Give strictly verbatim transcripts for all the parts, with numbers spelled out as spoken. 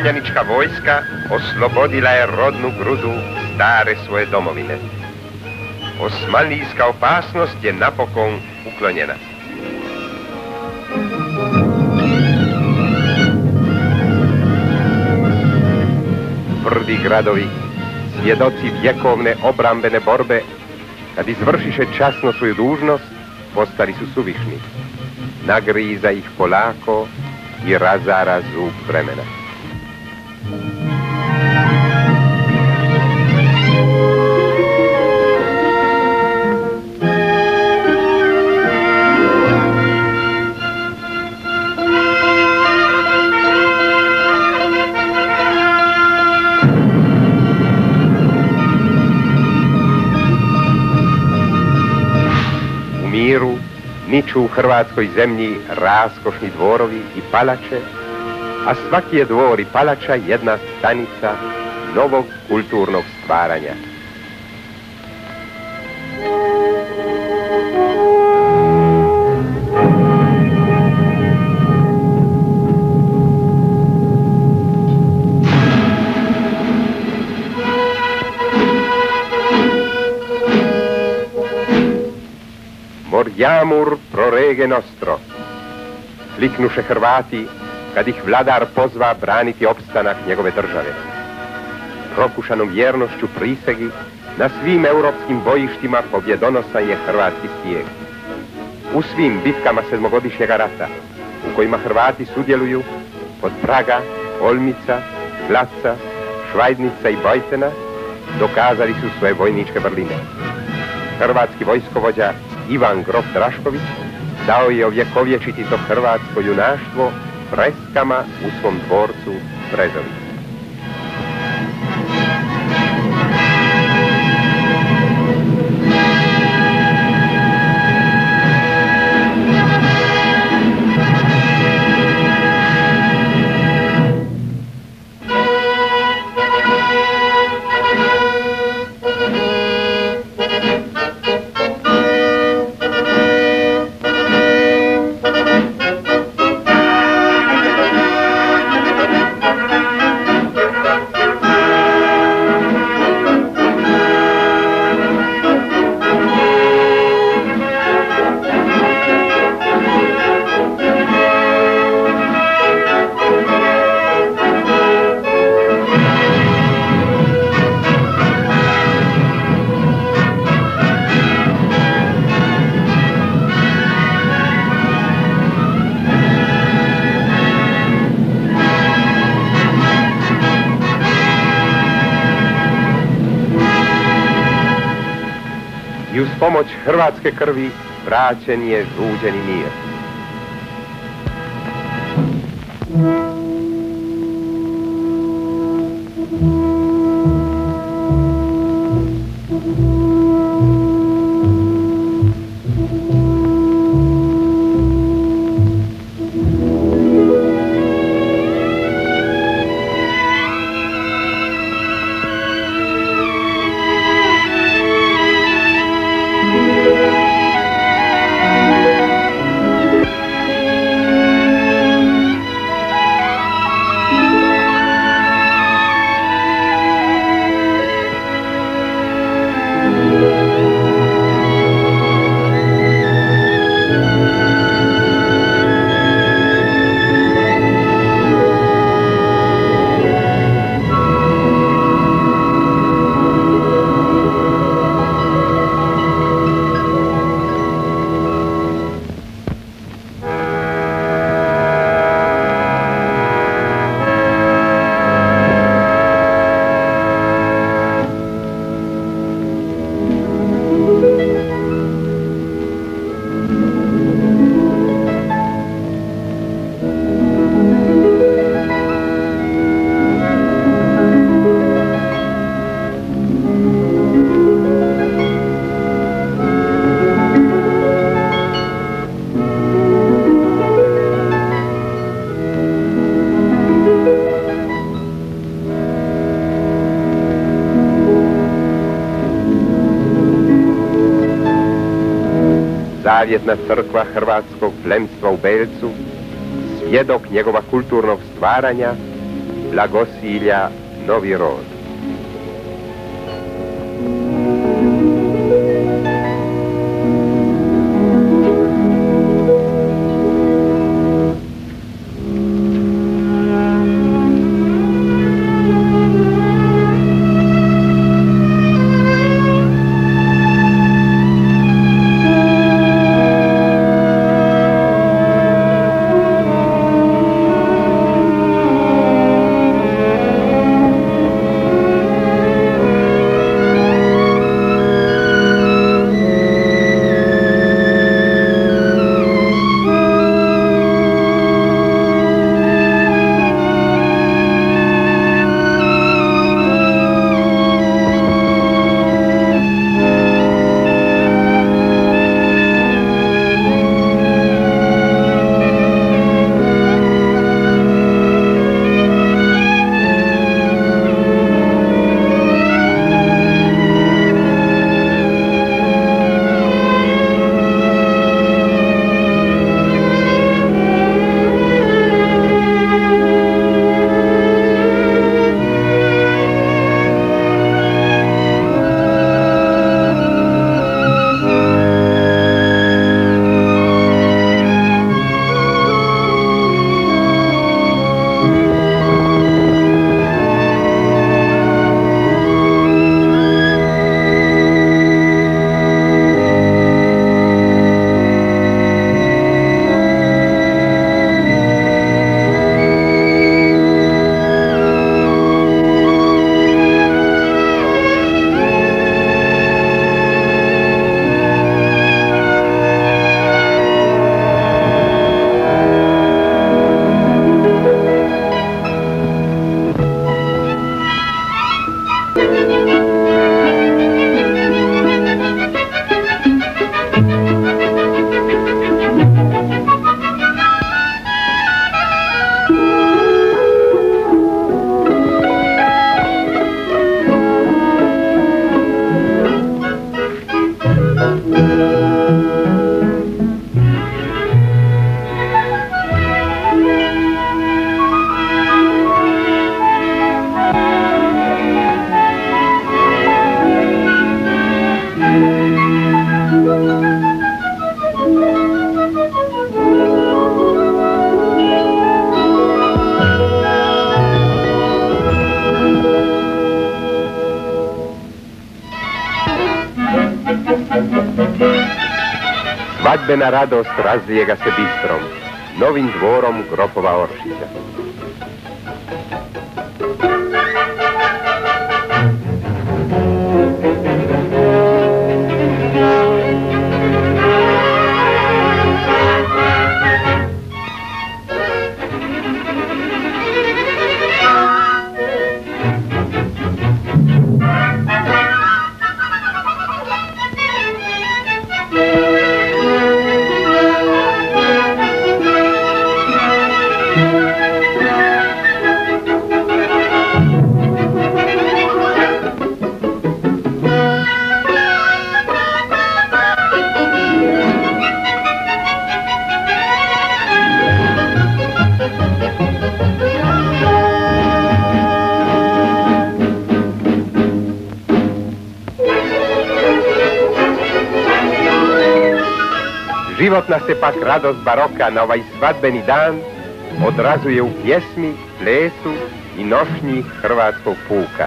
konjanička vojska oslobodila je rodnu grudu stare svoje domovine. Osmanlijska opasnost je napokon uklonjena. Tvrdi gradovi, svjedoci vjekovne obrambene borbe, kad izvršiše časno svoju dužnost, postali su suvišni. Nagriza ih polako i razara zub vremena. Miru niču u hrvatskoj zemlji raskošni dvorovi i palače, a svaki je dvor i palača jedna stanica novog kulturnog stvaranja. Morjamur prorege nostro, kliknuše Hrvati kad ih vladar pozva braniti opstanak njegove države. Prokušanom vjernošću prisegi na svim europskim bojištima pobjedonosan je hrvatski stijeg. U svim bitkama sedmogodišnjega rata, u kojima Hrvati sudjeluju, od Praga, Olmica, Glaca, Švajdnica i Bojtena, dokazali su svoje vojničke vrline. Hrvatski vojskovođa Ivan Grof Drašković dao je ovjekovječiti to hrvatsko junaštvo freskama u svom dvorcu Brezovici. I uz pomoć hrvatske krvi vraćen je žuđeni mir. Zavjetna crkva hrvatskog plemstva u Belcu, svjedok njegova kulturnog stvaranja, blagosilja novi rod. Svadbena radost razlijega se bistrom, novim dvorom Grofova Oršića. Životna se pak radost baroka na ovaj svadbeni dan odrazuje u pjesmi, plesu i nošnji hrvatskog puka.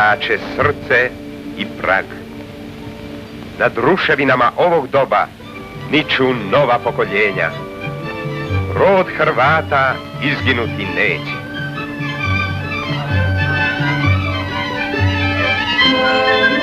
plače srce i prag. Nad ruševinama ovog doba niču nova pokoljenja. Rod Hrvata izginuti neće.